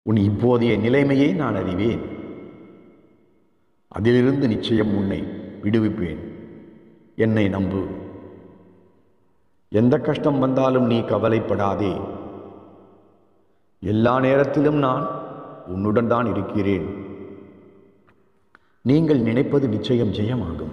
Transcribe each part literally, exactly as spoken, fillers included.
உன் இப்போதைய நிலைமையை நான் அறிவேன். அதிலிருந்து நிச்சயம் உன்னை விடுவிப்பேன். என்னை நம்பு. எந்த கஷ்டம் வந்தாலும் நீ கவலைப்படாதே. எல்லா நேரத்திலும் நான் உன்னுடன் தான் இருக்கிறேன். நீங்கள் நினைப்பது நிச்சயம் ஜெயமாகும்.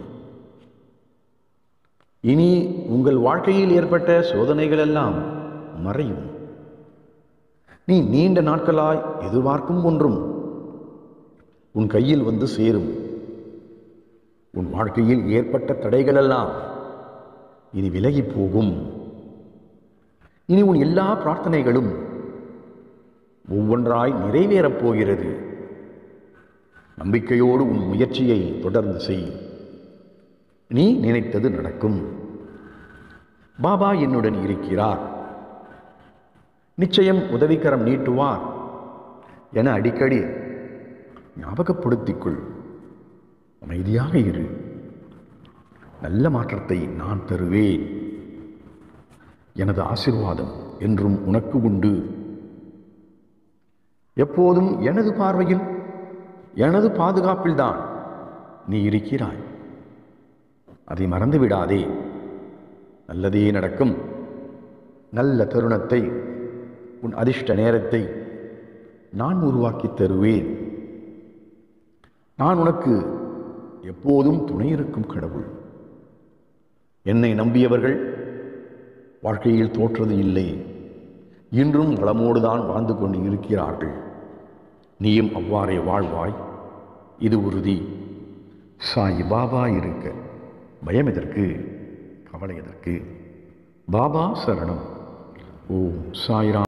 இனி உங்கள் வாழ்க்கையில் ஏற்பட்ட சோதனைகள் எல்லாம் மறையும். நீ நீண்ட நாட்களாய் எதிர்பார்க்கும் ஒன்றும் உன் கையில் வந்து சேரும். உன் வாழ்க்கையில் ஏற்பட்ட தடைகளெல்லாம் இனி விலகி போகும். இனி உன் எல்லா பிரார்த்தனைகளும் ஒவ்வொன்றாய் நிறைவேறப் போகிறது. நம்பிக்கையோடு உன் முயற்சியை தொடர்ந்து செய். நீ நினைத்தது நடக்கும். பாபா என்னுடன் இருக்கிறார். நிச்சயம் உதவிக்கரம் நீட்டுவார் என அடிக்கடி ஞாபகப்படுத்திக்கொள். அமைதியாக இரு. நல்ல மாற்றத்தை நான் தருவேன். எனது ஆசீர்வாதம் என்றும் உனக்கு உண்டு. எப்போதும் எனது பார்வையில் எனது பாதுகாப்பில்தான் நீ இருக்கிறாய். அதை மறந்து விடாதே. நல்லதே நடக்கும். நல்ல தருணத்தை, உன் அதிர்ஷ்ட நேரத்தை நான் உருவாக்கி தருவேன். நான் உனக்கு எப்போதும் துணை இருக்கும் கடவுள். என்னை நம்பியவர்கள் வாழ்க்கையில் தோற்றது இல்லை. இன்றும் வளமோடுதான் வாழ்ந்து கொண்டு இருக்கிறார்கள். நீயும் அவ்வாறே வாழ்வாய். இது உறுதி. சாய் பாபா இருக்க பயம் எதற்கு, கவலை எதற்கு? பாபா சரணம். ஓம் சாய்ராம்.